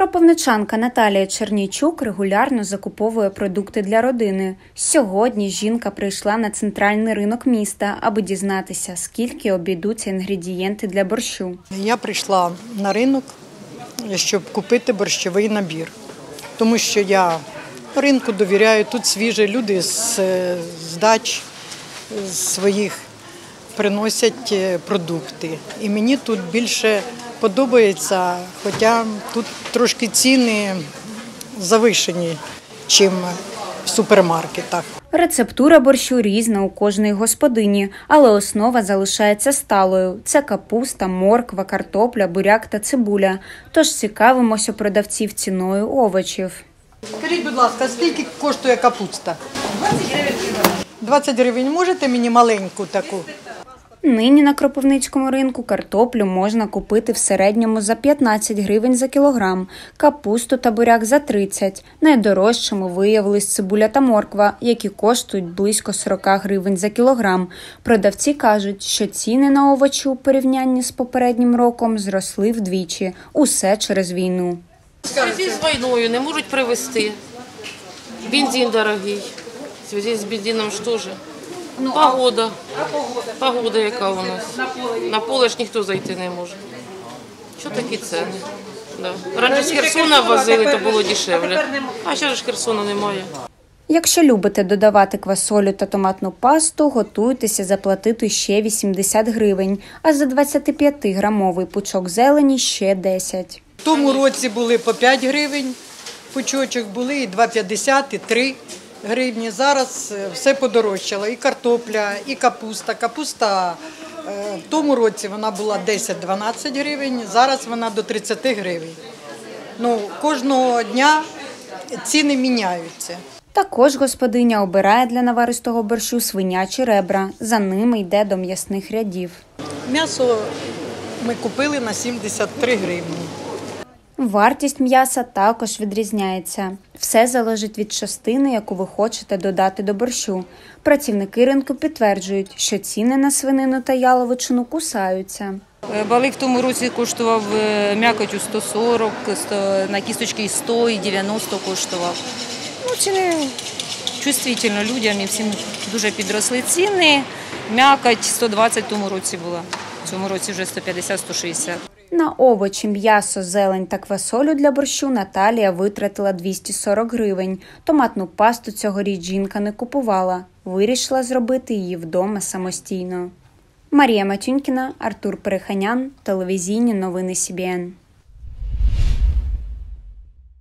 Кропивничанка Наталія Чернійчук регулярно закуповує продукти для родини. Сьогодні жінка прийшла на центральний ринок міста, аби дізнатися, скільки обійдуться інгредієнти для борщу. Я прийшла на ринок, щоб купити борщовий набір, тому що я ринку довіряю, тут свіжі люди з дач своїх приносять продукти. І мені тут більше подобається, хоча тут трошки ціни завишені, ніж в супермаркетах. Рецептура борщу різна у кожної господині, але основа залишається сталою. Це капуста, морква, картопля, буряк та цибуля. Тож цікавимося продавців ціною овочів. Скажіть, будь ласка, скільки коштує капуста? 20 гривень. 20 гривень. Можете мені маленьку таку? Нині на Кропивницькому ринку картоплю можна купити в середньому за 15 гривень за кілограм, капусту та буряк за 30. Найдорожчими виявились цибуля та морква, які коштують близько 40 гривень за кілограм. Продавці кажуть, що ціни на овочі у порівнянні з попереднім роком зросли вдвічі. Усе через війну. В зв'язку з війною не можуть привезти. Бензин дорогий. В зв'язку з бензином що ж? Погода. Погода яка у нас. На поле ж ніхто зайти не може. Що такі ціни? Да. Раніше з Херсона возили, то було дешевле. А зараз ж Херсона немає. Якщо любите додавати квасолю та томатну пасту, готуйтеся заплатити ще 80 гривень, а за 25-грамовий пучок зелені ще 10. В тому році були по 5 гривень пучочок, були і 2,50, і 3 гривні. Зараз все подорожчало, і картопля, і капуста. Капуста в тому році вона була 10-12 гривень, зараз вона до 30 гривень. Кожного дня ціни міняються. Також господиня обирає для наваристого борщу свинячі ребра. За ними йде до м'ясних рядів. М'ясо ми купили на 73 гривні. Вартість м'яса також відрізняється. Все залежить від частини, яку ви хочете додати до борщу. Працівники ринку підтверджують, що ціни на свинину та яловичину кусаються. Балик в тому році коштував м'якотю 140, на кісточки 100 і 90 коштував. Ціни чувствительно людям і всім дуже підросли ціни. М'якоть 120 в тому році була, в цьому році вже 150-160. На овочі, м'ясо, зелень та квасолю для борщу Наталія витратила 240 гривень. Томатну пасту цьогоріч жінка не купувала. Вирішила зробити її вдома самостійно. Марія Матюнькіна, Артур Переханян, телевізійні новини СІБІН.